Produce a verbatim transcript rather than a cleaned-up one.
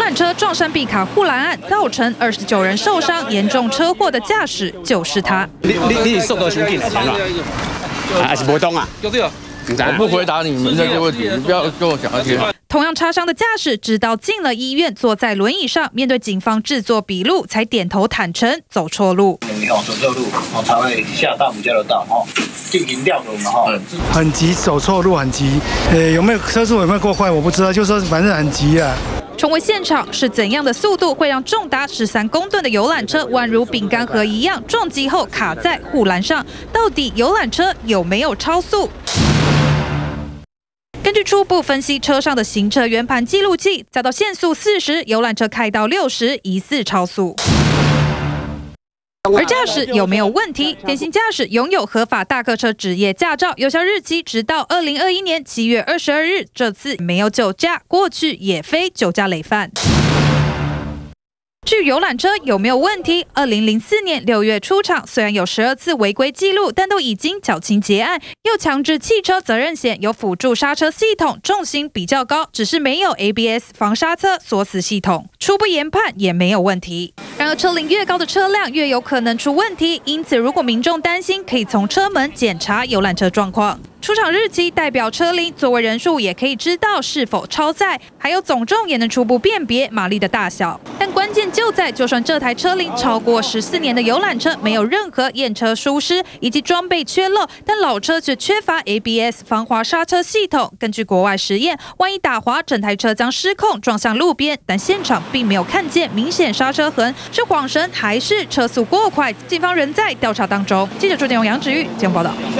览车撞山壁卡护栏案，造成二十九人受伤，严重车祸的驾驶就是他。 你你你速度行进来是吗？还是无动啊？ 就这样。我不回答你们这些问题，你不要跟我讲那些。 同样擦伤的驾驶，直到进了医院，坐在轮椅上，面对警方制作笔录，才点头坦诚走错路。 哦，走错路，哦，才会下大埔交流道，哈，进行调度嘛，哈。 很急，走错路很急。呃，有没有车速有没有过快？我不知道，就说反正很急啊。 重回现场，是怎样的速度会让重达十三公吨的游览车宛如饼干盒一样撞击后卡在护栏上？到底游览车有没有超速？根据初步分析，车上的行车圆盘记录器遭到限速四十，游览车开到六十，疑似超速。而驾驶有没有问题？电信驾驶拥有合法大客车职业驾照，有效日期直到二零二一年七月二十二日。这次没有酒驾，过去也非酒驾累犯。至于游览车有没有问题？二零零四年六月出厂，虽然有十二次违规记录，但都已经缴清结案。又强制汽车责任险有辅助刹车系统，重心比较高，只是没有 A B S 防刹车锁死系统。初步研判也没有问题。然而车龄越高的车辆越有可能出问题，因此如果民众担心，可以从车门检查游览车状况。出厂日期代表车龄，座位人数也可以知道是否超载，还有总重也能初步辨别马力的大小。但关键就在，就算这台车龄超过十四年的游览车没有任何验车疏失以及装备缺漏，但老车却缺乏 A B S 防滑刹车系统。根据国外实验，万一打滑，整台车将失控撞向路边，但现场并没有看见明显刹车痕，是晃神还是车速过快？警方仍在调查当中。记者朱建荣、杨芷玉节目报道。